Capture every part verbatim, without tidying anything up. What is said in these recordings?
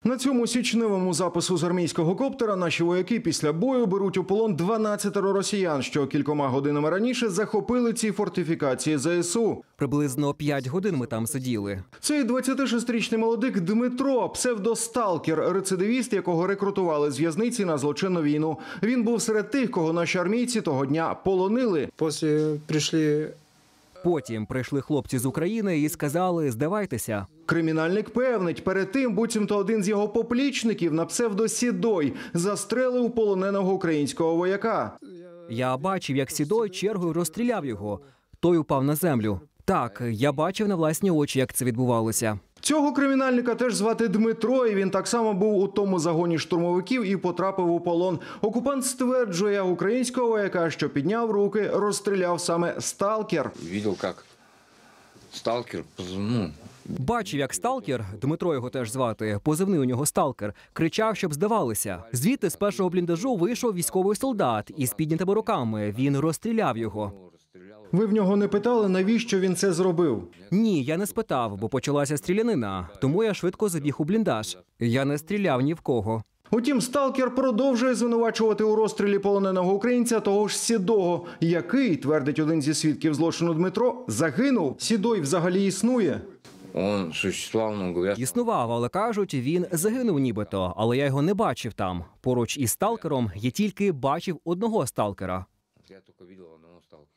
На цьому січневому запису з армійського коптера наші вояки після бою беруть у полон дванадцятеро росіян, що кількома годинами раніше захопили ці фортифікації зе ес у. Приблизно п'ять годин ми там сиділи. Цей двадцятишестирічний молодик Дмитро, псевдосталкер, рецидивіст, якого рекрутували з в'язниці на злочинну війну. Він був серед тих, кого наші армійці того дня полонили. Після прийшли... Потім прийшли хлопці з України і сказали «здавайтеся». Кримінальник певнить, перед тим буцімто один з його поплічників на псевдо Сідой застрелив полоненого українського вояка. Я бачив, як Сідой чергою розстріляв його. Той упав на землю. Так, я бачив на власні очі, як це відбувалося. Цього кримінальника теж звати Дмитро, і він так само був у тому загоні штурмовиків і потрапив у полон. Окупант стверджує, українського вояка, що підняв руки, розстріляв саме сталкер. Бачив, як сталкер, ну... Бачив, як сталкер, Дмитро його теж звати, позивний у нього сталкер, кричав, щоб здавалися. Звідти з першого бліндажу вийшов військовий солдат із піднятими руками. Він розстріляв його. Ви в нього не питали, навіщо він це зробив? Ні, я не спитав, бо почалася стрілянина. Тому я швидко забіг у бліндаж. Я не стріляв ні в кого. Утім, сталкер продовжує звинувачувати у розстрілі полоненого українця того ж Сідого, який, твердить один зі свідків злочину Дмитро, загинув. Сідой взагалі існує. Он существував, ну, говорять... Існував, але кажуть, він загинув нібито, але я його не бачив там. Поруч із сталкером я тільки бачив одного сталкера. Я тільки бачив одного сталкера.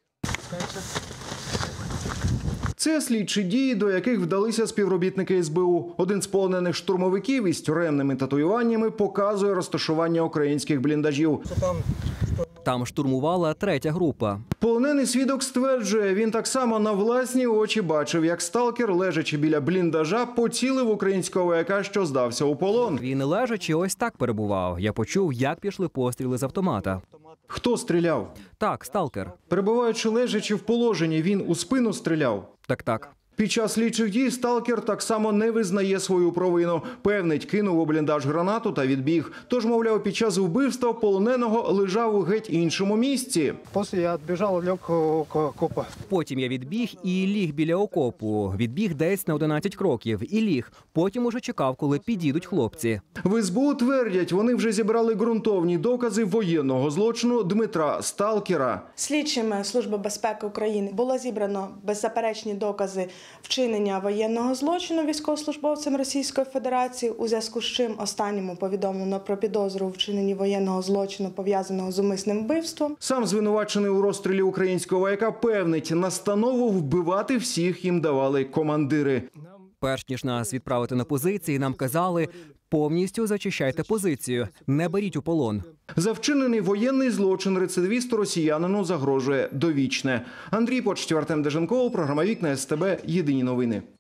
Це слідчі дії, до яких вдалися співробітники ес бе у. Один з полонених штурмовиків із тюремними татуюваннями показує розташування українських бліндажів. Там штурмувала третя група. Полонений свідок стверджує, він так само на власні очі бачив, як сталкер, лежачи біля бліндажа, поцілив українського вояка, що здався у полон. Він лежачи ось так перебував. Я почув, як пішли постріли з автомата. Хто стріляв? Так, сталкер. Перебуваючи лежачи в положенні, він у спину стріляв? Так-так. Під час слідчих дій сталкер так само не визнає свою провину. Певнить, кинув у бліндаж гранату та відбіг. Тож, мовляв, під час вбивства полоненого лежав у геть іншому місці. Після я відбіжав, ліг около окопа. Потім я відбіг і ліг біля окопу. Відбіг десь на одинадцять кроків. І ліг. Потім уже чекав, коли підійдуть хлопці. В ес бе у твердять, вони вже зібрали ґрунтовні докази воєнного злочину Дмитра Сталкера. Слідчими Служби безпеки України було зібрано беззаперечні докази вчинення воєнного злочину військовослужбовцем Російської Федерації, у зв'язку з чим останньому повідомлено про підозру у вчиненні воєнного злочину, пов'язаного з умисним вбивством. Сам звинувачений у розстрілі українського вояка певнить, настанову вбивати всіх їм давали командири. Перш ніж нас відправити на позиції, нам казали повністю зачищайте позицію, не беріть у полон. За вчинений воєнний злочин рецидивісту росіянину загрожує довічне. Андрій Почтів, Артем Деженков, програма «Вікна ес те бе», єдині новини.